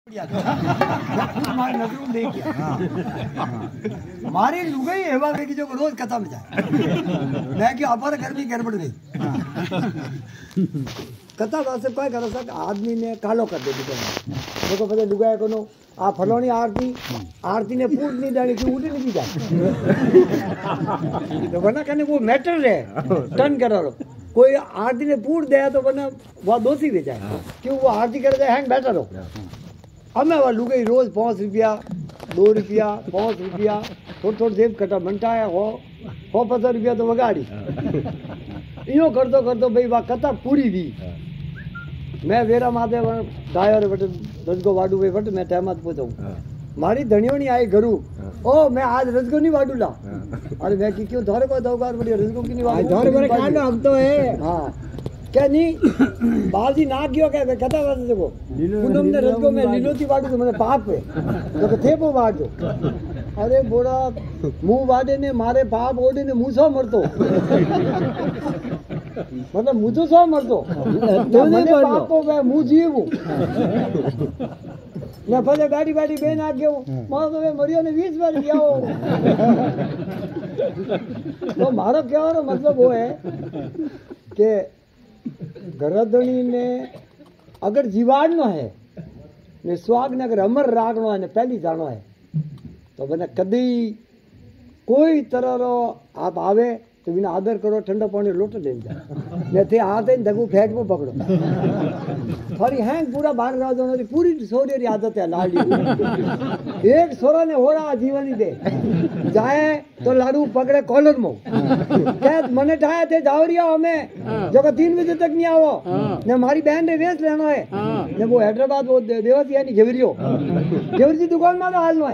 मारी लुगाई एवा की जो रोज खत्म जाए मैं कि अपर घर में गड़बड़ गई कथा वास्ते कोई कर सक आदमी ने कालो कर दे देखो पता लुगाए को आ फलोनी आरती ने पूछ नहीं जानी कि उठ नहीं जाए तो बना कहने वो मैटर है टर्न करो कोई आरती ने पूछ दे तो बना वो दोषी हो जाए क्यों वो आरती कर जाए हैंग बैठा रहो हमें वह लुगाई रोज 5 रुपया 2 रुपया 5 रुपया थोड़ी देर कटा मंटा है हो 50 रुपया तो वगाड़ी यो करतो भाई वह कथा पूरी भी मैं वेरा माथे गायो बट रसगो वाडू वे बट मैं टाइम पहुंचाऊ मारी धनियोनी आई घरू ओ मैं आज रसगो नहीं वाडू ला अरे मैं की क्यों धोरे को दौगार बढ़िया रसगो की नहीं वाडू धोरे बरे कांडो अब तो है हां क्या नहीं बाजी ना गयो क्या कथा वास्ते देखो कुंडम ने रसगो में लीलोती वाडू तो मैंने पाप पे तो थे वो वाड दो अरे बोड़ा मुंह वाडे ने मारे पाप ओडे ने मुंह सो मरतो मतलब मुझे सो मरतो मैंने पापो मैं मुंह जीवू मैं फले गाड़ी बाड़ी बेन आ गयो मां तो मैं मरियो ने 20 बार गया हो तो मारो क्या हो मतलब वो है कि गरदनी ने अगर जीवाड़नो है ने स्वाग ने अगर अमर रागनो है ने पहली जानो है तो बने कदी कोई तरह रो आप आवे तो बिना आदर करो ठंडा पानी लोट दे जाए ने थे आते दगू फेट में पकड़ो थोड़ी हैंग पूरा बाहर रह दो पूरी सोरी री आदत है लाडी एक सोरा ने होड़ा जीवनी दे जाए तो लाडू पकड़े कॉलर में क्या मने ठाए थे जावरिया हमें जो का 3 बजे तक नहीं आवो ने हमारी बहन ने वेच लेना है ने वो हैदराबाद वो देवती यानी घेवरियो घेवरी की दुकान में तो हालनो है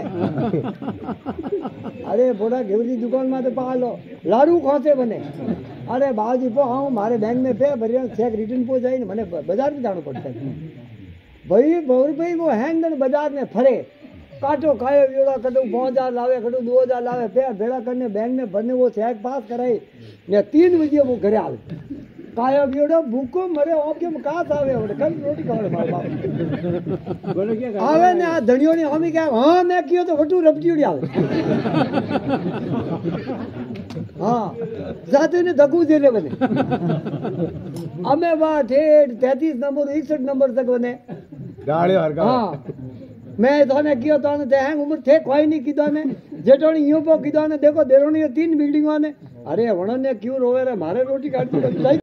अरे बोला घेवरी की दुकान में तो पालो लाडू खोसे बने अरे बाजी पो हाँ मारे बैंक में पे भरिया चेक रिटर्न पो जाए मैंने बाजार में जाना पड़ता है भाई वो हैंग बाजार में फरे काटो खाए वेड़ा कटो 5000 लावे कटो 2000 लावे पे भेड़ा करने बैंक में भरने वो चेक पास कराई ने 3 बजे वो घरे आवे कायो वेड़ो भूखो मरे ओके में कास आवे कल रोटी खावे मार बाप बोले क्या आवे ने आ धनियो ने हमी क्या हां मैं कियो तो वटू रपटीड़ी आवे हाँ जाते ने दगू दे ले बने हमें वहाँ ठेठ 33 नंबर 61 नंबर तक बने हाँ मैं तोने कियो तोने ते हैंग उम्र थे कोई नहीं किदो ने जेटोनी यूं पो किदो ने देखो देरोनी 3 बिल्डिंग वाने अरे वणन ने क्यों रोवे रे मारे रोटी काटती